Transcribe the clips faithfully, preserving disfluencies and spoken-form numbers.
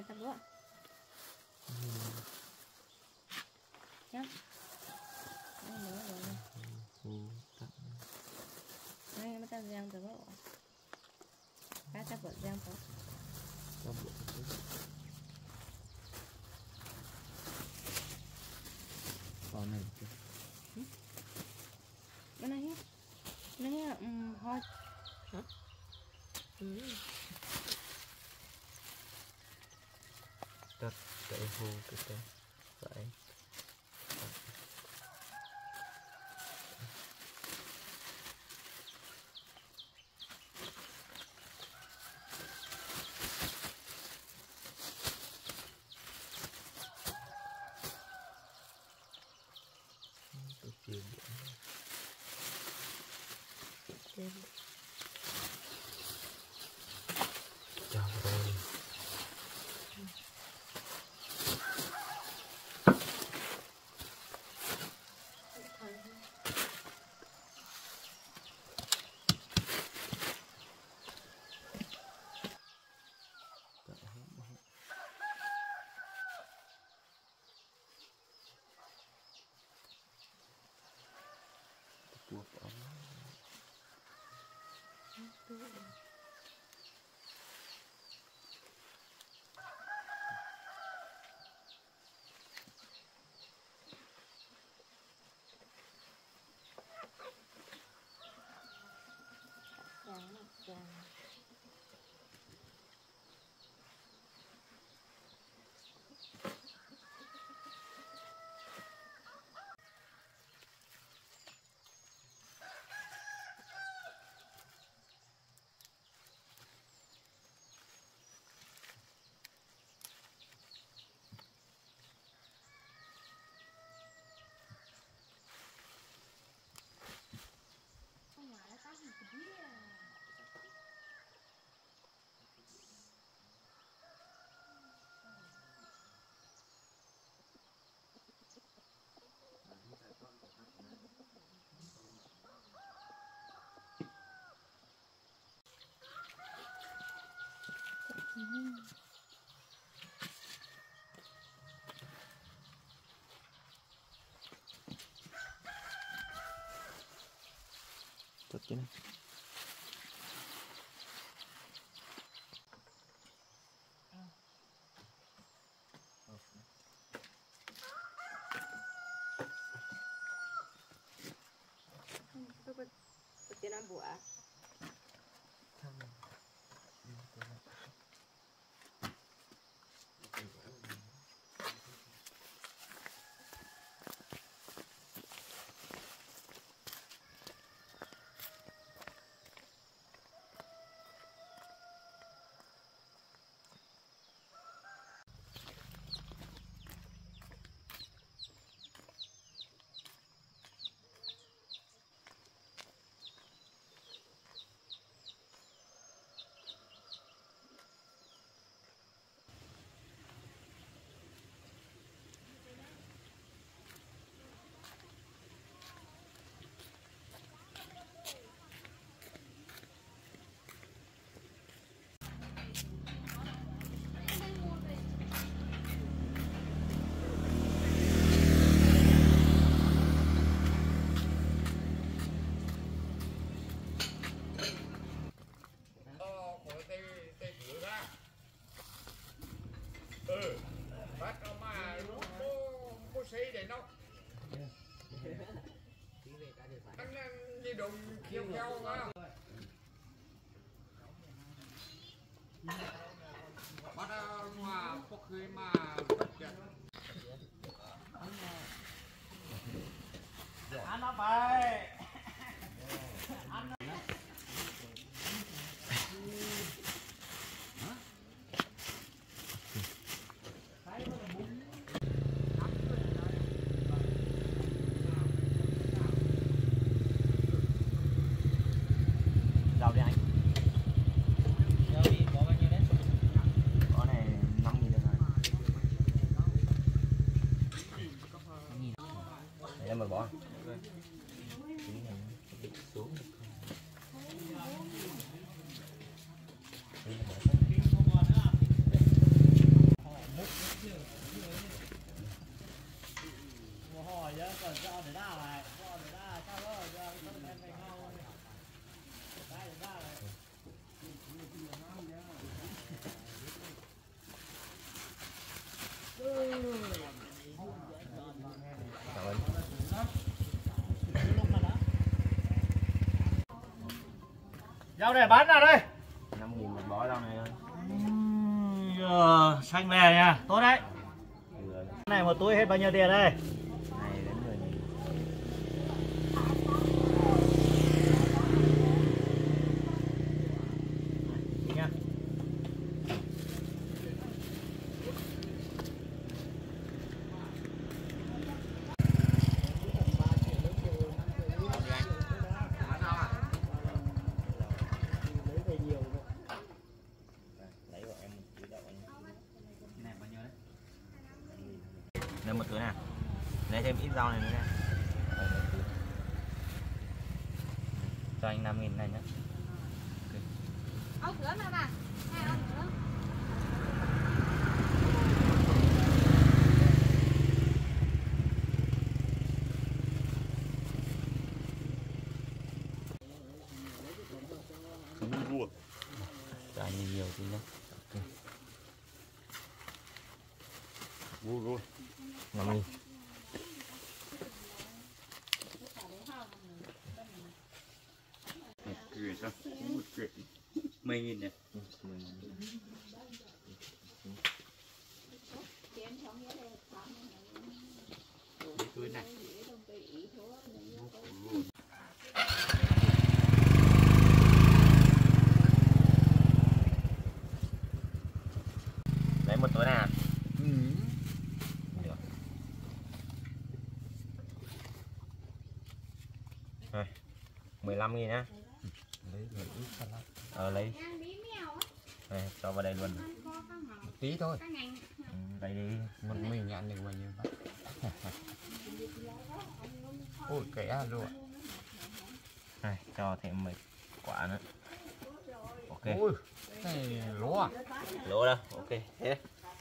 tập bữa nhá đây nữa rồi đây nó ta giang tập bữa cá tập bữa giang tập tập bữa con này cái này cái này um, hoa hả ừ. Đặt cái hồ cái cái phải chào rồi tốt chứ này Cái năm bữa ừ bắt nó mà có có xí để nó anh đi đụng khiêu kheo mà bắt mà có khi mà anh nó phải em mà bỏ xuống Rau này bán nào đây? năm nghìn một bó rau này thôi. Uhm, giờ xanh về nha, tốt đấy. Vừa Cái này một túi hết bao nhiêu tiền đây? này đến mười nghìn. Đi nhá. Lấy một túi nào. Lấy thêm ít rau này nữa nha. Cho anh năm nghìn này nhé. Ông nữa nào nè. Hai ông nữa. Cho anh nhiều tí nhé. Ok. Vui vui. năm nghìn. Cười sao? Cười. mười nghìn này. Túi này. Lấy một túi nào. Ừ. Được. Rồi. mười lăm nghìn nhá. Lấy lấy ít salad. Ờ lấy. Đây, cho vào đây luôn. Một tí thôi. Ừ, đây đi. Một mình ăn được bao nhiêu bát? Ôi kẻ luôn. Này, cho thêm mấy quả nữa. Ok. Ôi, này lúa à? Lỗ đâu. Ok. Hết.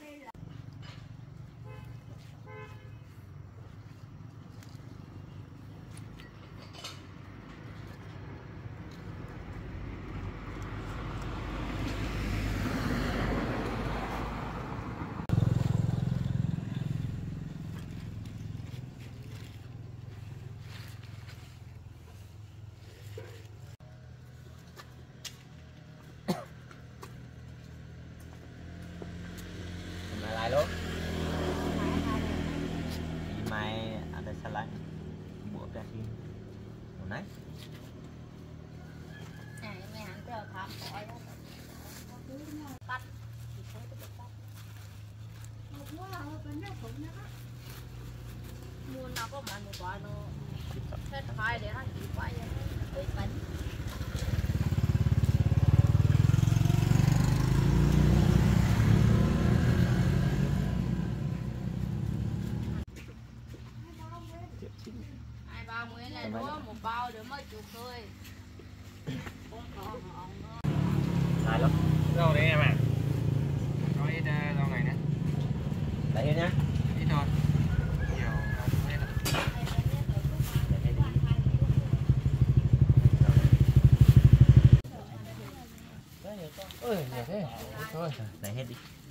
Hôm nay lại luôn. Đi mai ăn được salad. Buộc ra xin. Hôm nay. À, mẹ hắn cho thăm khỏi đó. Tắt. Mua nó có mà một quả nó hết phai để nó chỉ quay cho nó tươi bánh. Hai bao mươi này nữa một bao để mới chục thôi. Không còn ngon nữa. Lại lắm. Rau đấy em à? Cho ít uh, rau này nữa. Lấy hết nhá. Ít thôi. Nhiều không hết ạ. Lấy hết đi. Ôi, nhiều thế. Thôi. Lấy hết đi.